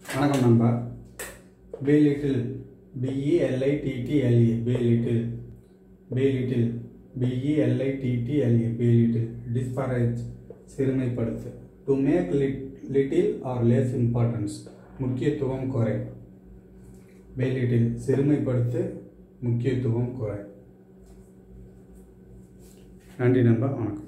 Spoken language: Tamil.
வணக்கம் நண்பா. be little, B-E-L-I-T-T-L-E, be little, be little, B-E-L-I-T-T-L-E, be little, disparage, சிறுமைப்படுத்து. to make little or less importance, முக்கியத்துவம் குறை. be little, சிறுமைப்படுத்து, முக்கியத்துவம் குறை. நன்றி நண்பா, வணக்கம்.